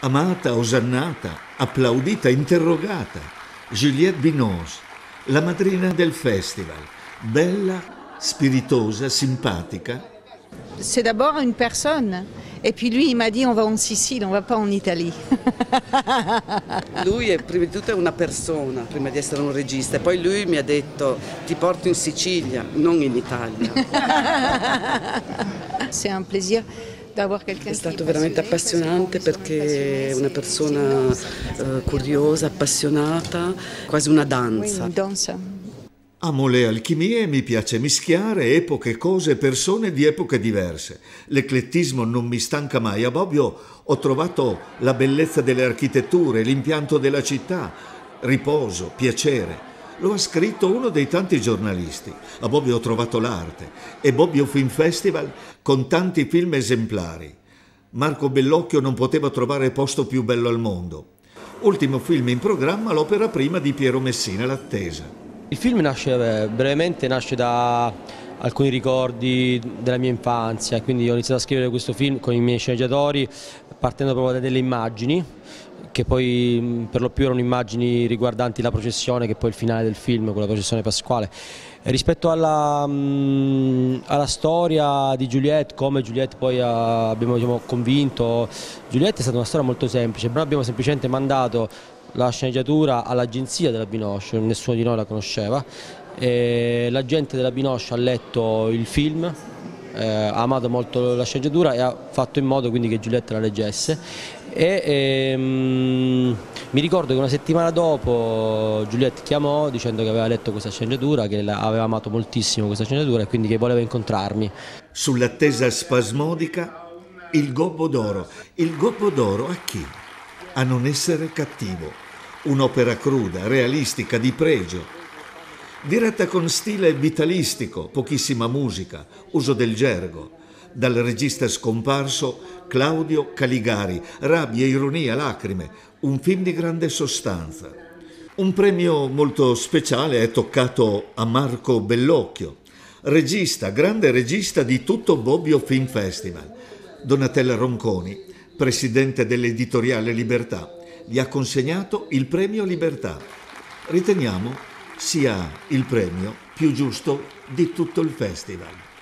Amata, osannata, applaudita, interrogata. Juliette Binoche, la madrina del festival. Bella, spiritosa, simpatica. C'est d'abord une personne. Et puis lui, il m'a dit on va en Sicile, on va pas en Italie. Lui è prima di tutto una persona, prima di essere un regista. E poi lui mi ha detto ti porto in Sicilia, non in Italia. C'est un plaisir. È stato veramente appassionante perché è una persona curiosa, appassionata, quasi una danza. Amo le alchimie e mi piace mischiare epoche, cose, persone di epoche diverse. L'eclettismo non mi stanca mai. A Bobbio ho trovato la bellezza delle architetture, l'impianto della città, riposo, piacere. Lo ha scritto uno dei tanti giornalisti. A Bobbio ho trovato l'arte e Bobbio Film Festival con tanti film esemplari. Marco Bellocchio non poteva trovare posto più bello al mondo. Ultimo film in programma, l'opera prima di Piero Messina, L'attesa. Il film brevemente nasce da alcuni ricordi della mia infanzia, quindi ho iniziato a scrivere questo film con i miei sceneggiatori partendo proprio da delle immagini che poi per lo più erano immagini riguardanti la processione, che è poi il finale del film, con la processione pasquale. E rispetto alla storia di Juliette, come Juliette poi abbiamo convinto, Juliette è stata una storia molto semplice. Noi abbiamo semplicemente mandato la sceneggiatura all'agenzia della Binoche, nessuno di noi la conosceva, e l'agente della Binoche ha letto il film, ha amato molto la sceneggiatura e ha fatto in modo quindi che Juliette la leggesse. Mi ricordo che una settimana dopo Juliette chiamò dicendo che aveva letto questa sceneggiatura, che aveva amato moltissimo questa sceneggiatura e quindi che voleva incontrarmi. Sull'attesa spasmodica, il Gobbo d'Oro. Il Gobbo d'Oro a chi? A non essere cattivo. Un'opera cruda, realistica, di pregio. Diretta con stile vitalistico, pochissima musica, uso del gergo. Dal regista scomparso Claudio Caligari, rabbia, ironia, lacrime, un film di grande sostanza. Un premio molto speciale è toccato a Marco Bellocchio, regista, grande regista di tutto Bobbio Film Festival. Donatella Ronconi, presidente dell'editoriale Libertà, gli ha consegnato il premio Libertà. Riteniamo sia il premio più giusto di tutto il festival.